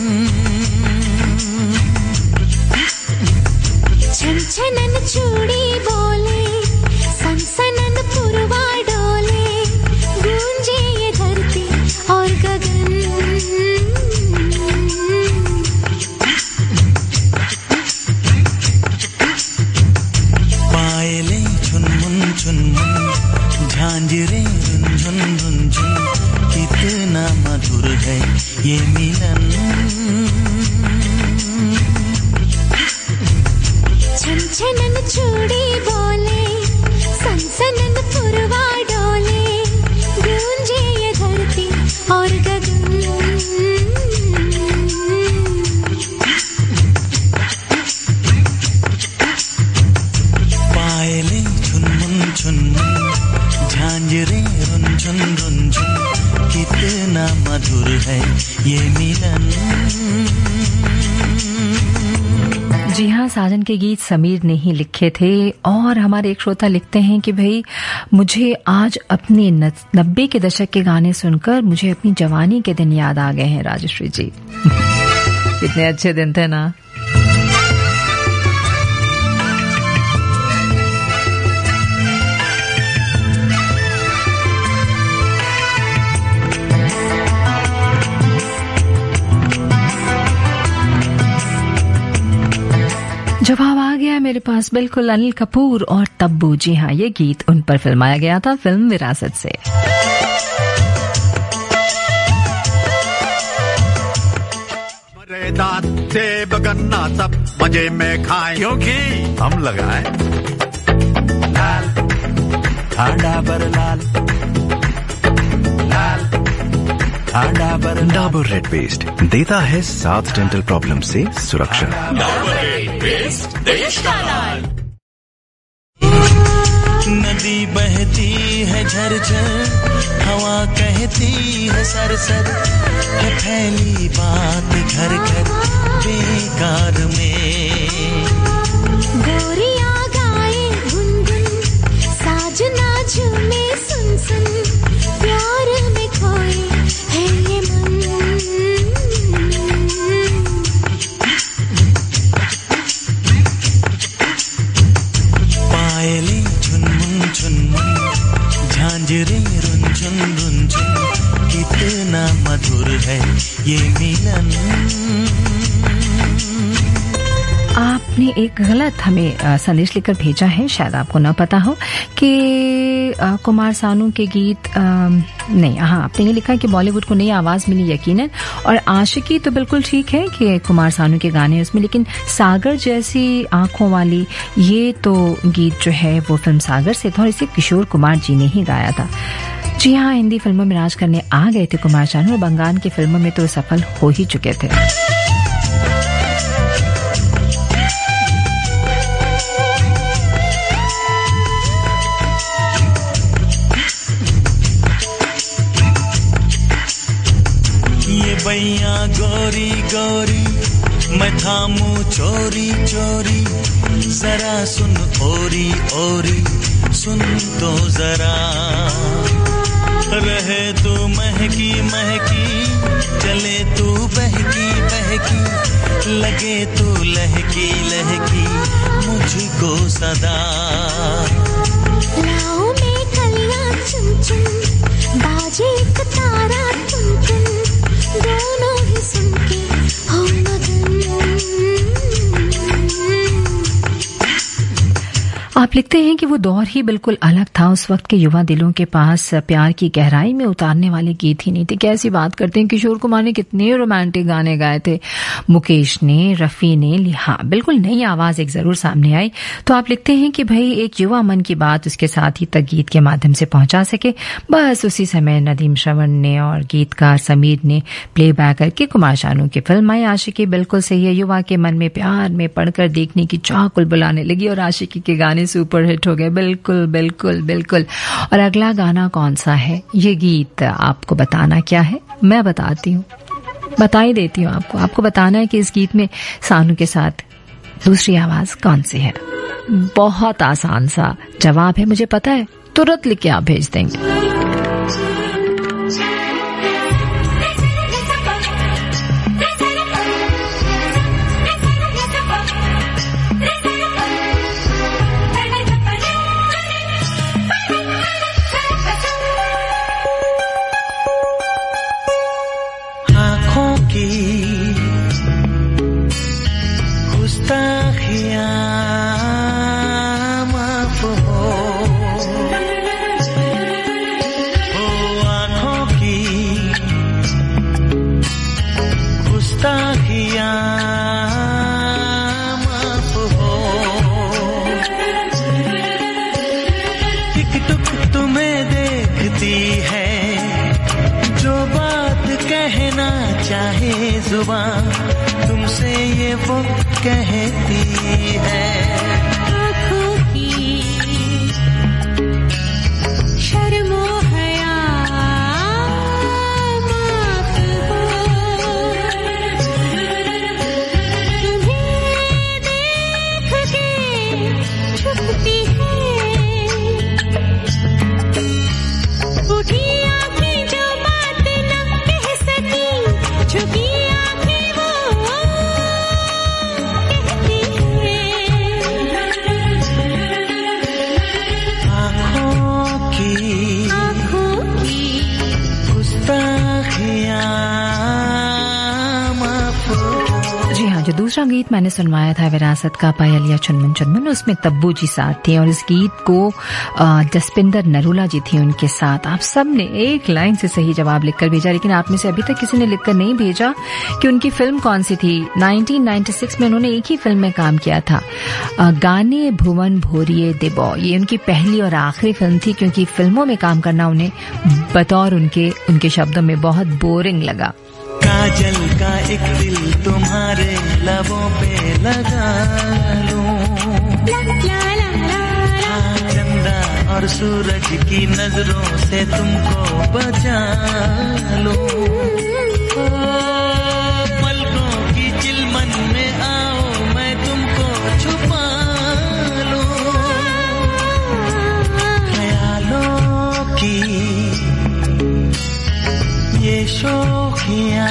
छनछनन चूड़ी बोले, सनसनन पुरवा डोले, गूंजे ये धरती और गगन। पायले चुनमुन चुनमुन झांझरे रुंझुन रुंझुन कितना मधुर है ये मिलन। छनछनन चूड़ी बोले, सनसनन पुरवा डोले, गूंजे ये धरती और गगन। पायले चुनमुन चुनमुन झांझरे रुंझुन रुंझुन कितना मधुर है ये मिलन। जी हाँ, साजन के गीत समीर ने ही लिखे थे और हमारे एक श्रोता लिखते हैं कि भाई मुझे आज अपने नब्बे के दशक के गाने सुनकर मुझे अपनी जवानी के दिन याद आ गए हैं। राजश्री जी कितने अच्छे दिन थे ना। जवाब आ गया मेरे पास, बिल्कुल अनिल कपूर और तब्बू। जी हाँ, ये गीत उन पर फिल्माया गया था फिल्म विरासत से। दांत से बगन्ना सब मजे में खाएं क्योंकि हम लगाए लाल डाबर लाल लाल डाबर डाबर रेड पेस्ट देता है सात डेंटल प्रॉब्लम से सुरक्षा। डाबर रेड पेस्ट देश का लाल। नदी बहती है झरझर, हवा कहती है सरसर, है फैली बात घर घर बेकार में। गोरिया गाए गुनगुन, साजना झूमे सुन सुन, प्यार में खोए है ये मन। पायले झुनमुन झुनमुन झांझरे रुंझुन रुंझुन कितना मधुर है ये मिलन। आपने एक गलत हमें संदेश लिखकर भेजा है, शायद आपको ना पता हो कि आ, कुमार सानू के गीत आ, नहीं, हाँ आपने ये लिखा है कि बॉलीवुड को नई आवाज मिली यकीनन, और आशिकी तो बिल्कुल ठीक है कि कुमार सानू के गाने उसमें, लेकिन सागर जैसी आंखों वाली ये तो गीत जो है वो फिल्म सागर से था और इसे किशोर कुमार जी ने ही गाया था। जी हाँ, हिंदी फिल्मों में राज करने आ गए थे कुमार सानू और बंगाल की फिल्मों में तो सफल हो ही चुके थे। गोरी गोरी मैं थामूं चोरी चोरी जरा सुन ओरी ओरी सुन तो जरा रहे तू महकी महकी चले तू बहकी बहकी लगे तू लहकी लहकी मुझको सदा लाओ में कलियां चुन चुन बाजे एक तारा तुम तुम दोनों ही सुन के हो मगन। आप लिखते हैं कि वो दौर ही बिल्कुल अलग था। उस वक्त के युवा दिलों के पास प्यार की गहराई में उतारने वाले गीत ही नहीं थे। कैसी बात करते हैं, किशोर कुमार ने कितने रोमांटिक गाने गाए थे, मुकेश ने, रफी ने। हाँ, बिल्कुल नई आवाज एक जरूर सामने आई। तो आप लिखते हैं कि भाई एक युवा मन की बात उसके साथ ही तक गीत के माध्यम से पहुंचा सके। बस उसी समय नदीम श्रवण ने और गीतकार समीर ने प्लेबैक करके कुमार शानू की फिल्म आई आशिकी। बिल्कुल सही है, युवा के मन में प्यार में पढ़कर देखने की चाह बुलाने लगी और आशिकी के गाने सुपर हिट हो गए। बिल्कुल बिल्कुल बिल्कुल। और अगला गाना कौन सा है, ये गीत आपको बताना क्या है, मैं बताती हूँ, बता ही देती हूँ आपको। आपको बताना है कि इस गीत में सानू के साथ दूसरी आवाज कौन सी है। बहुत आसान सा जवाब है, मुझे पता है, तुरंत लिख के आप भेज देंगे। तुमसे ये वो कहती है, आँखों की शर्मो हया माफ हो, तुम्हें देख के छुपती है उठी आँखें जो बात न कह सकी, छुपी दूसरा गीत मैंने सुनवाया था विरासत का पायलिया चुनमुन चुनमुन, उसमें तब्बू जी साथ थे और इस गीत को जसपिंदर नरूला जी थी उनके साथ। आप सब ने एक लाइन से सही जवाब लिखकर भेजा, लेकिन आप में से अभी तक किसी ने लिखकर नहीं भेजा कि उनकी फिल्म कौन सी थी। नाइनटीन नाइंटी सिक्स में उन्होंने एक ही फिल्म में काम किया था, गाने भुवन भोरिए देबो। ये उनकी पहली और आखिरी फिल्म थी, क्योंकि फिल्मों में काम करना उन्हें बतौर उनके उनके शब्दों में बहुत बोरिंग लगा। काजल का एक दिल तुम्हारे लबों पे लगा लूं, चंदा और सूरज की नजरों से तुमको बचा लूं, पलकों की चिलमन में आओ मैं तुमको छुपा लूं, ख्यालों की ये शोखियां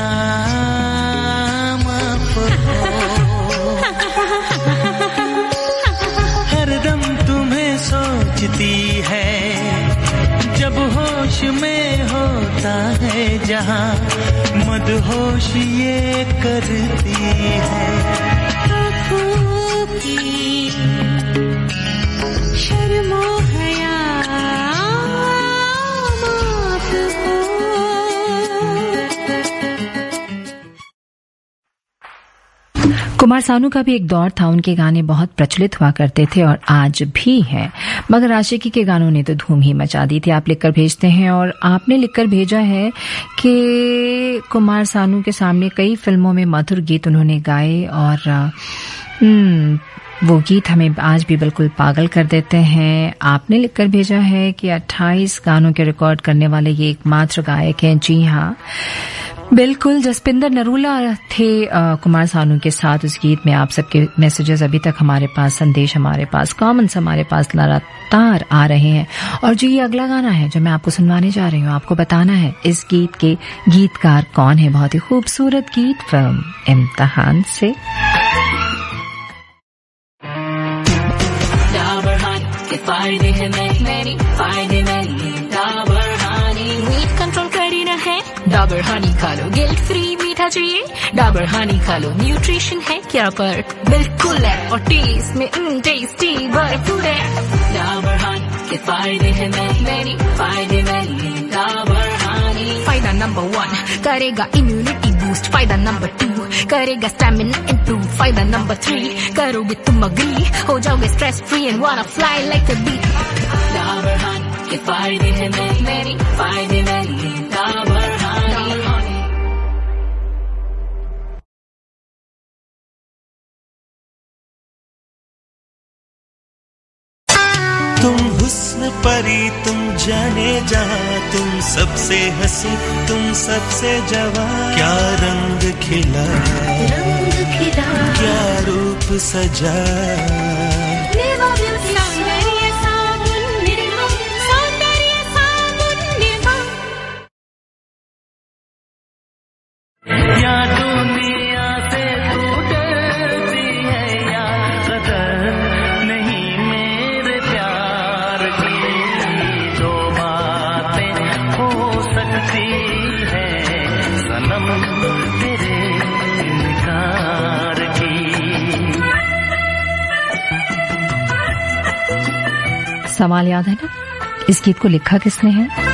माफ हो, हरदम तुम्हें सोचती है जब होश में होता है जहां, मदहोश ये करती है, आँखों की शर्मो हया माफ हो। कुमार सानू का भी एक दौर था, उनके गाने बहुत प्रचलित हुआ करते थे और आज भी हैं, मगर आशिकी के गानों ने तो धूम ही मचा दी थी। आप लिखकर भेजते हैं और आपने लिखकर भेजा है कि कुमार सानू के सामने कई फिल्मों में मधुर गीत उन्होंने गाए और हम्म वो गीत हमें आज भी बिल्कुल पागल कर देते हैं। आपने लिखकर भेजा है कि अट्ठाईस गानों के रिकॉर्ड करने वाले ये एकमात्र गायक हैं। जी हाँ, बिल्कुल, जसपिंदर नरूला थे आ, कुमार सानू के साथ उस गीत में। आप सबके मैसेजेस अभी तक हमारे पास, संदेश हमारे पास, कमेंट्स हमारे पास लगातार आ रहे हैं। और जो ये अगला गाना है जो मैं आपको सुनवाने जा रही हूँ, आपको बताना है इस गीत के गीतकार कौन है। बहुत ही खूबसूरत गीत फिल्म इम्तिहान से। डाबर हानी के फायदे हैं मेरी, फायदे नहीं डाबर हानी। मीट कंट्रोल करीना है, डाबर हानी खा लो। गिल्ट फ्री मीठा चाहिए, डाबर हानी खा लो। न्यूट्रिशन है क्या पर बिल्कुल है, और टेस्ट में टेस्टी भरपूर है। डाबर हानी के फायदे हैं मेरी, फायदे नहीं डाबर हानी। फायदा नंबर वन करेगा इम्यूनिटी बूस्ट, फायदा नंबर टू करेगा स्टैमिना इंप्रूव, फायदा नंबर थ्री करोगे तुम अग्री, हो जाओगे stress free and wanna fly like a bee. Dabur honey के फायदे हैं मेरी, फायदे नहीं डाबर हानी। तुम हुस्न परी, तुम जाने जहां, तुम सबसे हंसी, तुम सबसे जवां। क्या रंग खिला, रंग खिला, क्या रूप सजा। या दुनिया से तू डरती है, या कदर नहीं मेरे प्यार की। दो बातें हो सकती है सनम तेरे इनकार की। सवाल याद है ना, इस गीत को लिखा किसने है?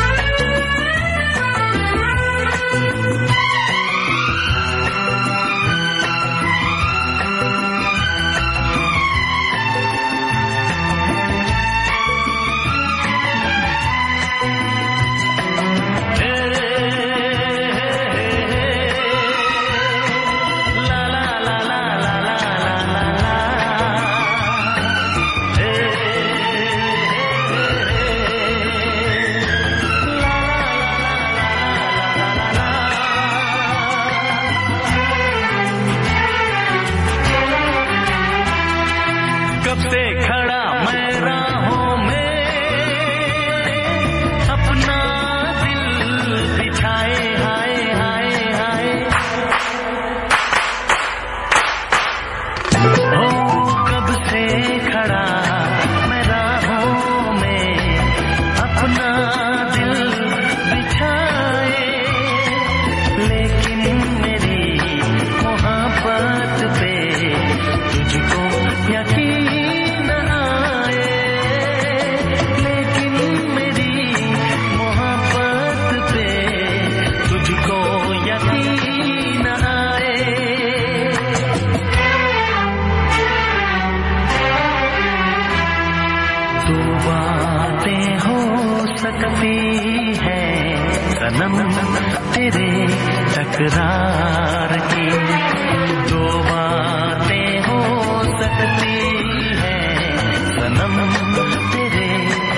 तकरार की दो बातें हो सकती है सनम तेरे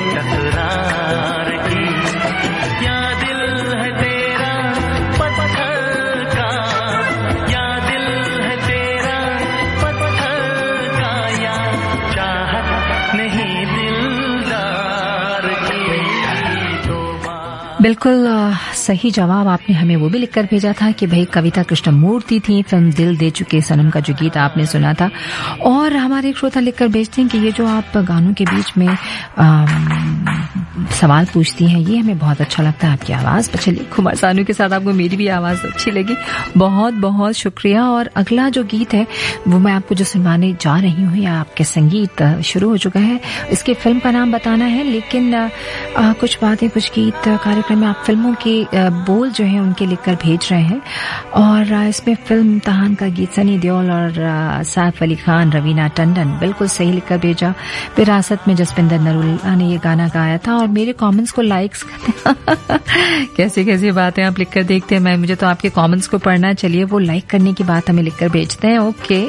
तकरार की। या दिल है तेरा पत्थर का, या दिल है तेरा पत्थर का, या चाहत नहीं दिलदार की। दो बिल्कुल सही जवाब आपने हमें वो भी लिखकर भेजा था कि भाई कविता कृष्णमूर्ति थी, फिल्म दिल दे चुके सनम का जो गीत आपने सुना था। और हमारे एक श्रोता लिखकर भेजते हैं कि ये जो आप गानों के बीच में आ, सवाल पूछती हैं, ये हमें बहुत अच्छा लगता है। आपकी आवाज चलिए, कुमार सानू के साथ आपको मेरी भी आवाज अच्छी लगी, बहुत बहुत शुक्रिया। और अगला जो गीत है वो मैं आपको जो सुनवाने जा रही हूँ, या आपके संगीत शुरू हो चुका है, इसके फिल्म का नाम बताना है। लेकिन आ, आ, कुछ बातें, कुछ गीत कार्यक्रम में आप फिल्मों के बोल जो है उनके लिखकर भेज रहे हैं। और इसमें फिल्म इम्तिहान का गीत सनी देओल और सैफ अली खान, रवीना टंडन, बिल्कुल सही लिखकर भेजा। विरासत में जसपिंदर नरूला ने ये गाना गाया था। और मेरे कमेंट्स को लाइक्स कैसी कैसी बातें आप लिखकर देखते हैं। मैं मुझे तो आपके कमेंट्स को पढ़ना, चलिए वो लाइक करने की बात हमें लिखकर भेजते हैं। ओके,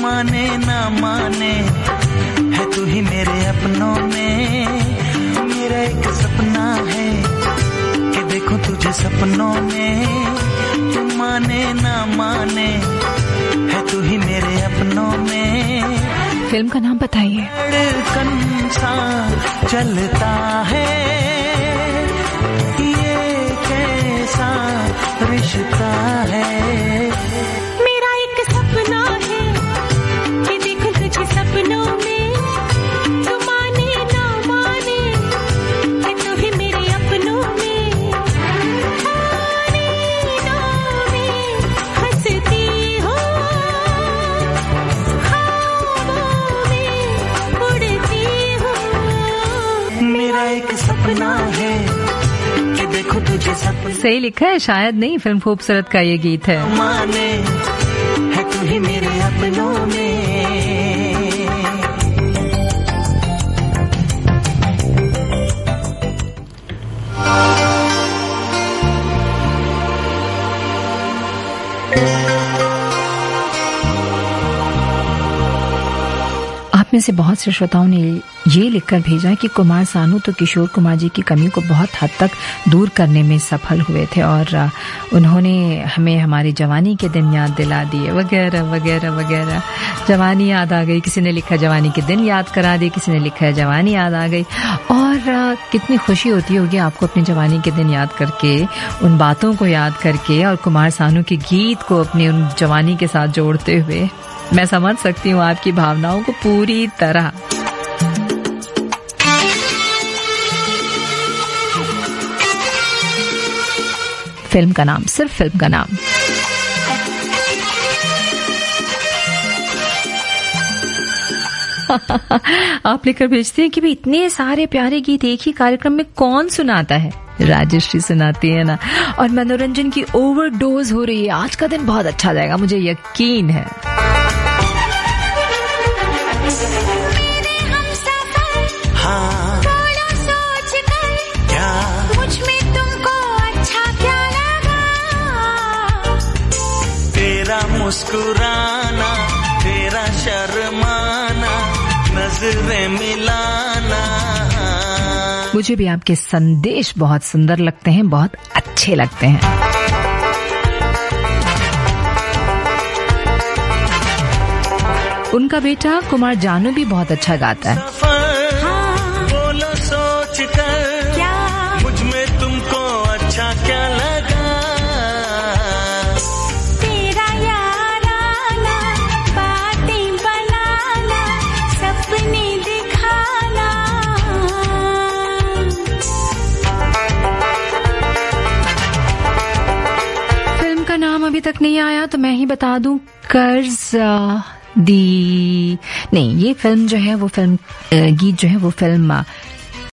माने ना माने है तू ही मेरे अपनों में। मेरा एक सपना है कि देखूं तुझे सपनों में, तू माने ना माने है तू ही मेरे अपनों में। फिल्म का नाम बताइए। धड़कन सा चलता है ये कैसा रिश्ता है। मेरा एक सपना है कि देखूं तुझे सपनों में, तू माने ना माने है तू ही मेरे अपनों में। नींदों में हंसती हो, ख्वाबों में उड़ती हो। मेरा एक सपना है कि देखो तुझे सपना। सही लिखा है, शायद नहीं, फिल्म खूबसूरत का ये गीत है। माने है तू ही मेरे अपनों में। आप में से बहुत से श्रोताओं ने ये लिखकर भेजा कि कुमार सानू तो किशोर कुमार जी की कमी को बहुत हद तक दूर करने में सफल हुए थे और उन्होंने हमें हमारी जवानी के दिन याद दिला दिए, वगैरह वगैरह वगैरह। जवानी याद आ गई, किसी ने लिखा जवानी के दिन याद करा दिए, किसी ने लिखा है जवानी याद आ गई। और कितनी खुशी होती होगी आपको अपनी जवानी के दिन याद करके, उन बातों को याद करके और कुमार सानू के गीत को अपनी उन जवानी के साथ जोड़ते हुए। मैं समझ सकती हूँ आपकी भावनाओं को पूरी तरह। फिल्म का नाम, सिर्फ फिल्म का नाम। आप लेकर भेजते हैं कि भाई इतने सारे प्यारे गीत एक ही कार्यक्रम में कौन सुनाता है। राजश्री सुनाती है ना, और मनोरंजन की ओवरडोज हो रही है। आज का दिन बहुत अच्छा जाएगा, मुझे यकीन है। हाँ, थोड़ा सोच कर क्या मुझ में तुमको अच्छा क्या लगा। तेरा मुस्कुराना, तेरा शर्माना, नजरें मिलाना। मुझे भी आपके संदेश बहुत सुंदर लगते हैं, बहुत अच्छे लगते हैं। उनका बेटा कुमार जानू भी बहुत अच्छा गाता है। हाँ, बोलो सोच कर क्या मुझ में तुमको अच्छा क्या लगा। तेरा याद आना, बातें बनाना, सपने दिखाना। फिल्म का नाम अभी तक नहीं आया तो मैं ही बता दूं, कर्ज दी नहीं, ये फिल्म जो है वो फिल्म गीत जो है वो फिल्म